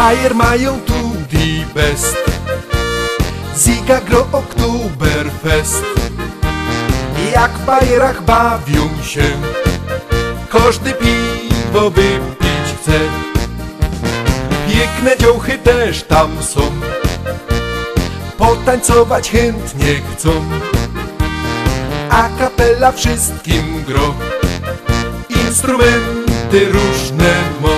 Bayer mają tu die best, Ziga gro Oktoberfest. Jak w Bayerach bawią się, każdy piwo wypić chce. Piękne dziołchy też tam są, potańcować chętnie chcą. A kapela wszystkim gro, instrumenty różne mo.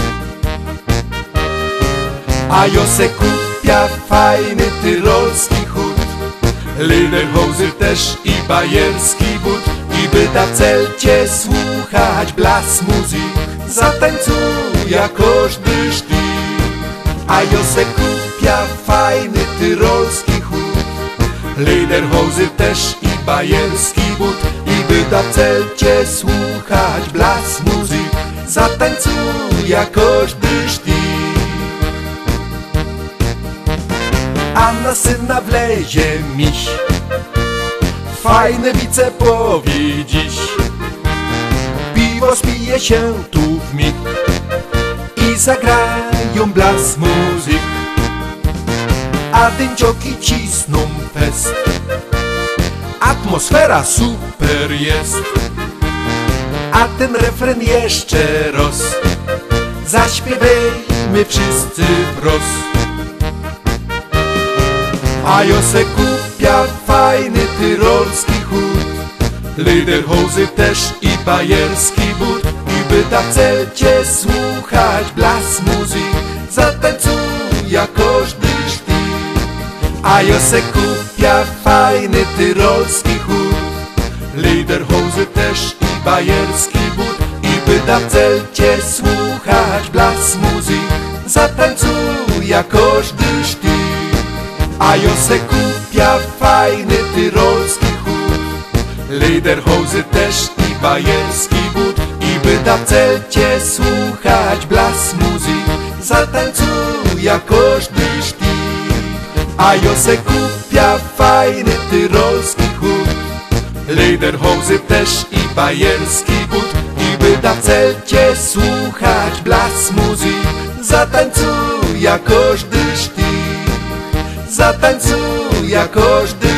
A jo se kupia fajny tyrolski chód, lederhozy też i bajerski but. I by da w celcie słuchać blasmuzyk, zatańcuja każdy sztyk. A jo se kupia fajny tyrolski chód, lederhozy też i bajerski but. I by da w celcie słuchać blasmuzyk, zatańcuja każdy sztyk. A na syna wlezie miś, fajne wice powie dziś. Piwo spije się tu w mig i zagrają blasmuzyk. A dyńcioki cisną fest, atmosfera super jest. A ten refren jeszcze raz, zaśpiewajmy wszyscy wprost. A jo se kupia fajny tyrolski chód, lederhozy też i bajerski but. I by da w celcie słuchać blasmuzyk, zatańcuja każdy sztyk. A jo se kupia fajny tyrolski chód, lederhozy też i bajerski but. I by da w celcie słuchać blasmuzyk, zatańcuja każdy sztyk. A jo se kupia fajny tyrolski chód, lederhozy też i bajerski but. I by da w celcie słuchać blasmuzyk, zatańcuja każdy sztyk. A jo se kupia fajny tyrolski chód, lederhozy też i bajerski but. I by da w celcie słuchać blasmuzyk, zatańcuja każdy sztyk. Zatańcuja każdy